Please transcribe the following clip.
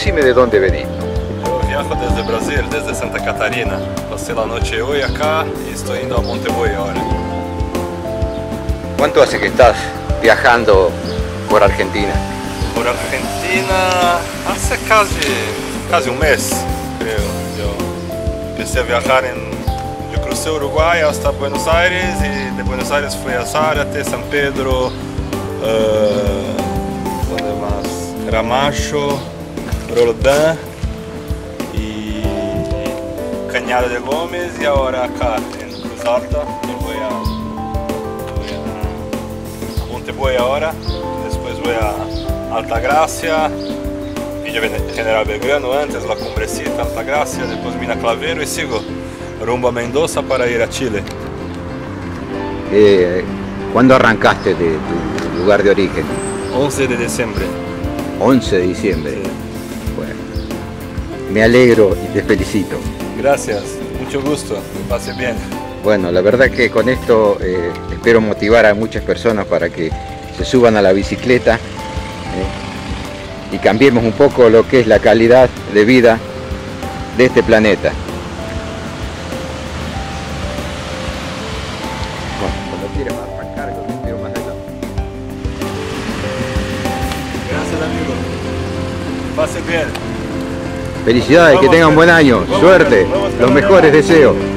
decime de dónde venís. Yo viajo desde Brasil, desde Santa Catarina. Pasé la noche hoy acá y estoy yendo a Montevideo ahora. ¿Cuánto hace que estás viajando por Argentina? Por Argentina hace casi un mes, creo. Yo empecé a viajar yo crucé Uruguay hasta Buenos Aires y de Buenos Aires fui a Zárate, San Pedro, ¿dónde más? Gramacho, Roldán y Cañada de Gómez y ahora acá en Cruz Alta. Y voy a Montevideo ahora, después voy a Altagracia, Villa General Belgrano antes, la Cumbrecita, Altagracia, después Mina Clavero y sigo rumbo a Mendoza para ir a Chile. ¿Cuándo arrancaste de tu lugar de origen? 11 de diciembre. 11 de diciembre. Sí. Bueno, me alegro y te felicito. Gracias, mucho gusto, que pase bien. Bueno, la verdad que con esto espero motivar a muchas personas para que se suban a la bicicleta y cambiemos un poco lo que es la calidad de vida de este planeta. Bueno, cuando quieras arrancar, yo te espero más adelante. Gracias, amigo. Que pase bien. Felicidades, que tengan un buen año, suerte, los mejores deseos.